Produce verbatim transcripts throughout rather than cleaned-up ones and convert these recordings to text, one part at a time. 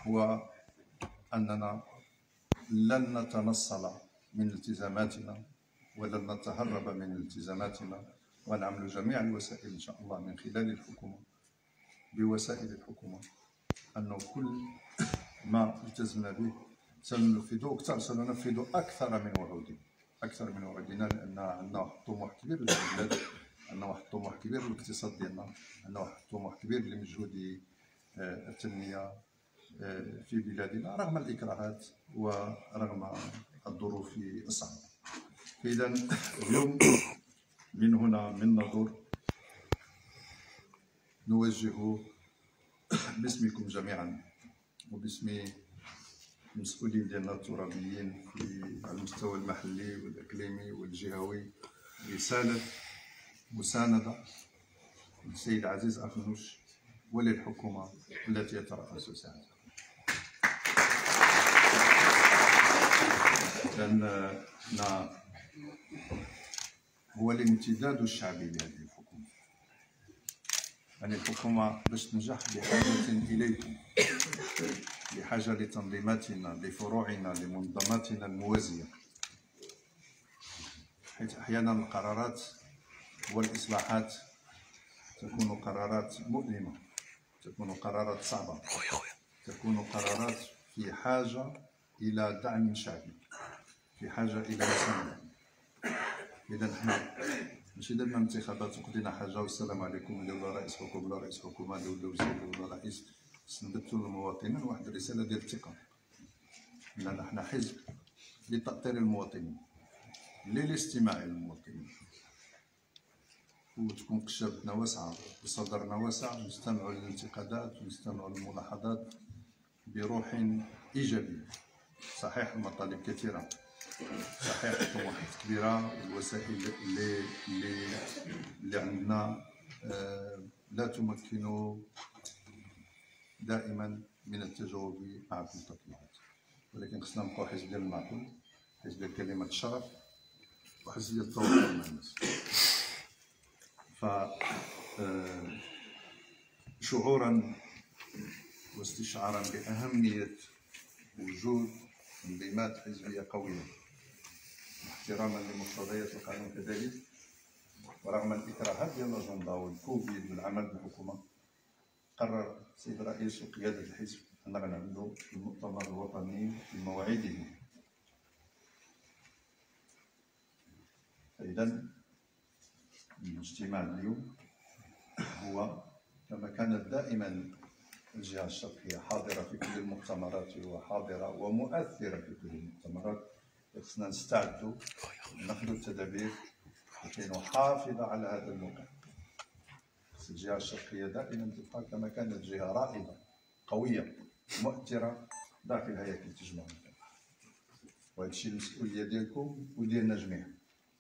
هو أننا لن نتنصل من التزاماتنا ولن نتهرب من التزاماتنا، ونعمل جميع الوسائل إن شاء الله من خلال الحكومة بوسائل الحكومة أنه كل ما التزمنا به سننفذه أكثر، سننفذ أكثر من وعودنا، أكثر من وعودنا، لأن عندنا واحد الطموح كبير للبلاد، عندنا واحد الطموح كبير للاقتصاد ديالنا، عندنا واحد الطموح كبير لمجهود التنمية في بلادنا رغم الإكراهات ورغم الظروف الصعبة. إذا اليوم من هنا من ندور نوجه باسمكم جميعا وباسم المسؤولين ديالنا الترابيين في على المستوى المحلي والإقليمي والجهوي رسالة مساندة للسيد عزيز أخنوش وللحكومة التي يترأس ساعتها، لأن هو الامتداد الشعبي لهذه الحكومة. يعني الحكومة باش تنجح بحاجة إليكم، بحاجة لتنظيماتنا، لفروعنا، لمنظماتنا الموازية، حيث أحيانا القرارات والإصلاحات تكون قرارات مؤلمة، تكون قرارات صعبة، تكون قرارات في حاجة إلى دعم شعبي، في حاجة إلى مساندة. إذا حنا ماشي درنا انتخابات وقضينا حاجة والسلام عليكم، اللي ولا رئيس حكومة ولا رئيس حكومة ولا وزير ولا رئيس، سندتوا للمواطنين واحد الرسالة ديال الثقة، أننا حنا حزب لتأطير المواطنين، للاستماع للمواطنين، وتكون قشابتنا واسعة وصدرنا واسع، نستمعوا للانتقادات ونستمعوا للملاحظات بروح إيجابية. صحيح المطالب كثيرة، صحيح الطموحات كبيرة، والوسائل اللي اللي اللي عندنا آه لا تمكن دائما من التجاوب مع كل التطلعات، ولكن خصنا نبقاو حزب ديال المعقول، حزب ديال كلمة الشرف، وحزب ديال التواصل مع الناس. ف آه شعورا واستشعارا بأهمية وجود تنظيمات حزبية قوية، احتراما لمقتضيات القانون كذلك، ورغم الإكراهات ديال الأجندة والكوفيد والعمل بالحكومة، قرر السيد الرئيس وقيادة الحزب أننا غنعملوا المؤتمر الوطني في مواعيده. فإذا الاجتماع اليوم هو كما كانت دائما الجهة الشرقية حاضرة في كل المؤتمرات وحاضرة ومؤثرة في كل المؤتمرات، خصنا نستعدوا وناخذوا التدابير لكي نحافظ على هذا الموقع. الجهة الشرقية دائما تبقى كما كانت جهة رائدة قوية مؤثرة داخل هياكل التجمع، وهذا الشيء المسؤولية ديالكم وديالنا جميعا.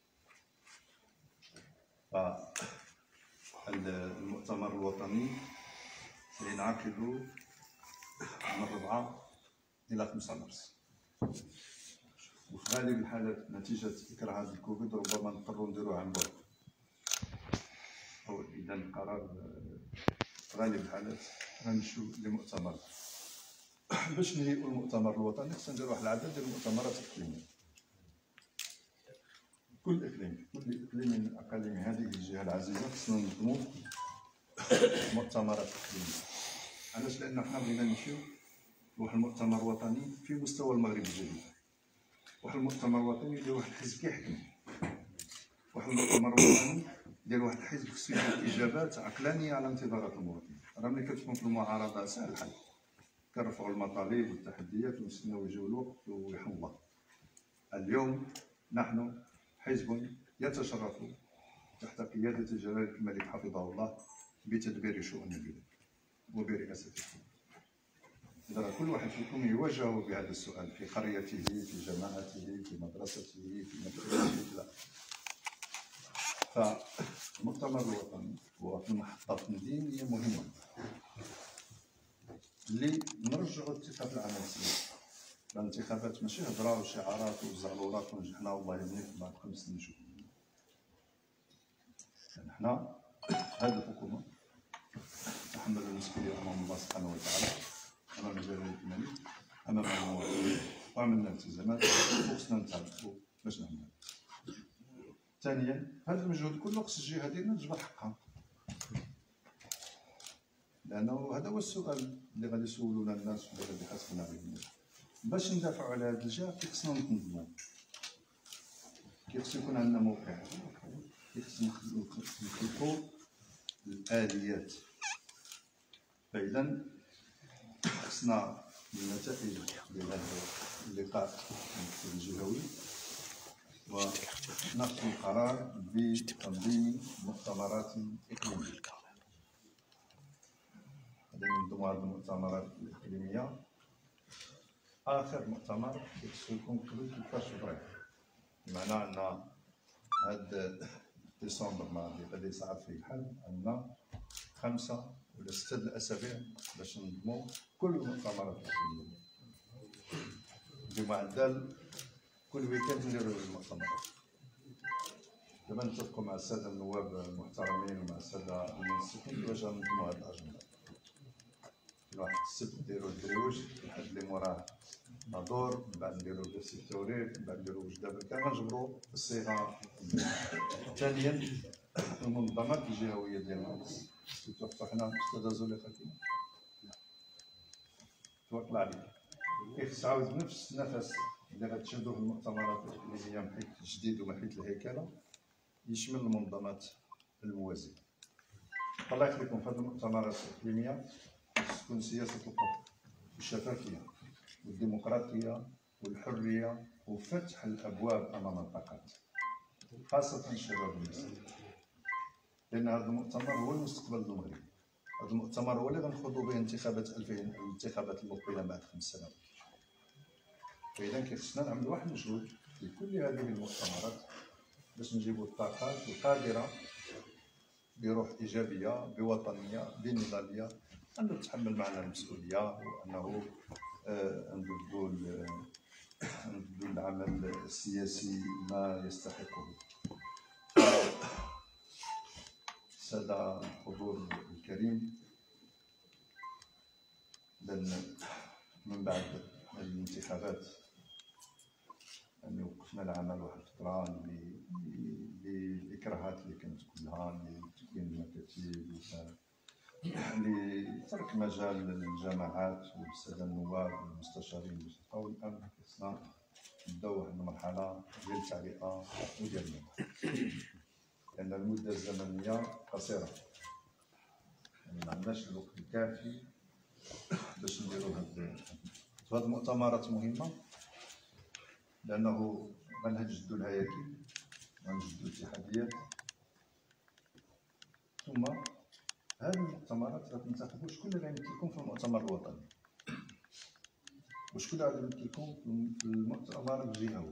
فالمؤتمر الوطني سينعقد من أربعة إلى خمسة مارس، وفي غالب الحالات نتيجة إكراهات الكوفيد ربما نضطروا نديروه عن بعد، أو إذا القرار في غالب الحالات غنمشيو لمؤتمر. باش نهيئوا المؤتمر الوطني خصنا نديروا واحد العدد ديال المؤتمرات الإقليمية، كل إقليم كل إقليم من أقاليم هذه الجهة العزيزة خصنا ننظموا مؤتمرات إقليمية. علاش؟ لأن حنا بغينا نمشيو لواحد المؤتمر وطني في مستوى المغرب الجديد، واحد المؤتمر وطني ديال واحد الحزب كيحكم، واحد المؤتمر وطني ديال واحد الحزب خصو يدير إجابات عقلانية على انتظارات المواطنين. راه ملي كتكون في المعارضة سهل الحل، كنرفعوا المطالب والتحديات ونستناو يجيو الوقت ويحل الله. اليوم نحن حزب يتشرف تحت قيادة جلالة الملك حفظه الله بتدبير شؤون البلاد وبرئاسته. إذا كل واحد فيكم يواجه بهذا السؤال في قريته، في جماعته، في مدرسته، في مدرسته. لا. فالمؤتمر الوطني هو في محطة دينية مهمة اللي نرجعوا الثقة في العمل السياسي. الانتخابات ماشي هضره وشعارات وزعلورات ونجحنا والله يهنيك بعد خمس سنين نشوف. يعني حنا هذه الحكومه تحمل المسؤوليه امام الله سبحانه وتعالى، امام جلاله الملك، وعملنا التزامات وخصنا نتعرفوا باش نعملوا. ثانيا هذا المجهود كله خص الجهه ديالنا تجبر حقها، لانه هذا هو السؤال اللي غادي يسولونا الناس واللي غادي يحاسبنا عليه الناس. باش ندافعوا على هذه الجهه خصنا نتنظموا، خص يكون عندنا موقع، خص نخلقوا الاليات. فاذا خصنا النتائج ديال هذا اللقاء الجهوي وناخذ القرار بتنظيم مؤتمرات اقليميه. غادي ننظموا هذه المؤتمرات الاقليميه. اخر مؤتمر خصو يكون قبل ثلاثة عشر فبراير، بمعنى ان هاد ديسمبر ما غادي يصعب فيه الحال، عندنا خمسه ولا سته الاسابيع باش ننظموا كل المؤتمرات الاقليميه بمعدل كل ويكاند نديرو المؤتمرات. دابا نتفقوا مع الساده النواب المحترمين ومع الساده المنسقين باش ننظموا هاد الاجنده. واحد السبت نديرو الدريوج، الحد اللي موراه نادور، من بعد نديرو درس التوريد، من بعد نديرو وجده بركان، غنجبرو الصيغه. ثانيا المنظمات الجهويه ديالنا توقفوا حنا استاذه زليخه كيما توكل عليك، كيف تعاود بنفس النفس اللي غتشدوه في المؤتمرات الاقليميه من حيث التجديد ومن حيث الهيكله يشمل المنظمات الموازيه. الله يخليكم في هذه المؤتمرات الاقليميه تكون سياسه الحكم والشفافيه والديمقراطيه والحريه وفتح الابواب امام الطاقات، خاصه الشباب والنساء، لان هذا المؤتمر هو المستقبل المغرب. هذا المؤتمر هو اللي غنخوضوا به انتخابات ألفين الانتخابات المقبله بعد خمس سنوات. فاذا كيخصنا نعملوا واحد المجهود في كل هذه المؤتمرات باش نجيبوا الطاقات القادره بروح ايجابيه بوطنيه بنضاليه انه تتحمل معنا المسؤوليه وانه نبذلوا نبذلوا العمل السياسي ما يستحقه. الساده الحضور الكريم، لأن من بعد الانتخابات يعني وقفنا العمل واحد الفترة للإكراهات اللي كانت كلها لتكوين المكاتب لترك مجال للجماعات والسادة النواب والمستشارين باش يبقاو. الآن خصنا نبداو واحد المرحلة ديال التعليقة وديال النظر، لأن المدة الزمنية قصيرة، يعني ما عندناش الوقت الكافي باش نديرو هاد هاد المؤتمرات. مهمه لانه غنجدوا الهياكل غنجدوا الاتحاديات، ثم هذه المؤتمرات غتنتخبوا شكون اللي غيمثلكم في المؤتمر الوطني وشكون اللي غيمثلكم في المؤتمر الجهوي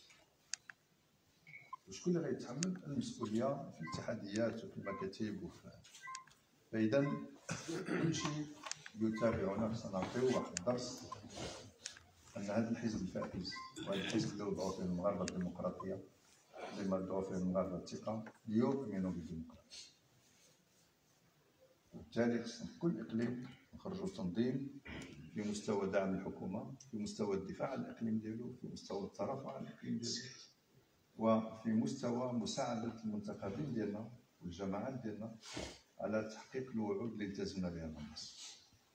وشكون اللي غيتحمل المسؤوليه في الاتحاديات وفي المكاتب وفي. فاذا كلشي يتابعنا خصنا نعطيو واحد الدرس ان هذا الحزب الفائز وهذا الحزب اللي وضعوا فيه المغاربه الديمقراطيه زي ما وضعوا فيه المغاربه الثقه يؤمنوا بالديمقراطيه. وبالتالي خصنا في كل اقليم نخرجوا تنظيم في مستوى دعم الحكومه، في مستوى الدفاع عن الاقليم ديالو، في مستوى الترافع عن الاقليم ديالو، وفي مستوى مساعده المنتخبين ديالنا والجماعات ديالنا على تحقيق الوعود اللي التزمنا بها مع الناس.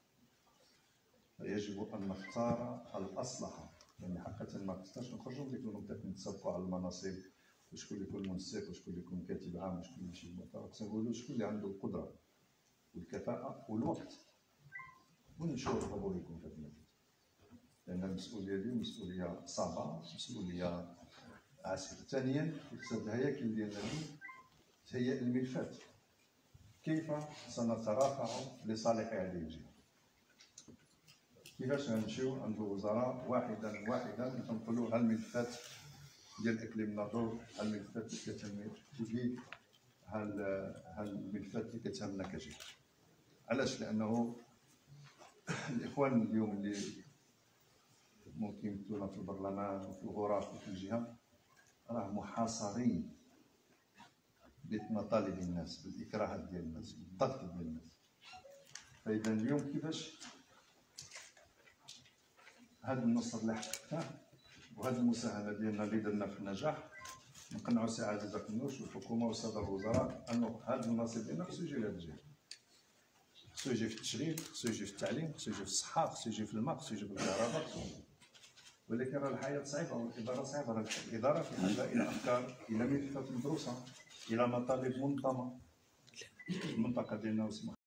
فيجب ان نختار الاصلح، يعني حقيقه ما خصناش نخرجوا من ديك المنطقه نتسابقوا على المناصب وشكون اللي يكون منسق وشكون اللي يكون كاتب عام وشكون اللي يمشي للمؤتمر. خصنا نقولوا شكون اللي عنده القدره والكفاءه والوقت ونمشيو نطلبوا لكم في هذا المجال، لان المسؤوليه دي مسؤوليه صعبه، مسؤوليه عسيره. ثانيا خص الهياكل ديالنا تهيئ الملفات كيف سنترافع لصالح هذه الجهه، كيفاش غنمشيو عند الوزراء واحدا واحدا نتنقلوا الملفات ديال اقليم الناظور، الملفات اللي كتهم تجي هالملفات اللي كتهمنا كجهه. علاش؟ لانه الاخوان اليوم اللي ممكن يمثلونا في البرلمان وفي الغرف وفي الجهه راه محاصرين بمطالب الناس، بالاكراهات ديال الناس، بالضغط ديال الناس. فاذا اليوم كيفاش هذا النصر اللي حققناه وهذه المساهمه ديالنا اللي درنا في النجاح، نقنعوا سي عزيز كنوش والحكومه والساده الوزراء انه هذا النصيب ديالنا خصو يجي لهذا الجهه، خصو يجي في التشريد، خصو يجي في التعليم، خصو يجي في الصحه، خصو يجي في الماء، خصو يجي في الكهرباء. ولكن راه الحياه صعيبه والاداره صعيبه، راه الاداره في حاجه الى افكار، الى ملفات مدروسه، الى مطالب منظمه. المنطقه ديالنا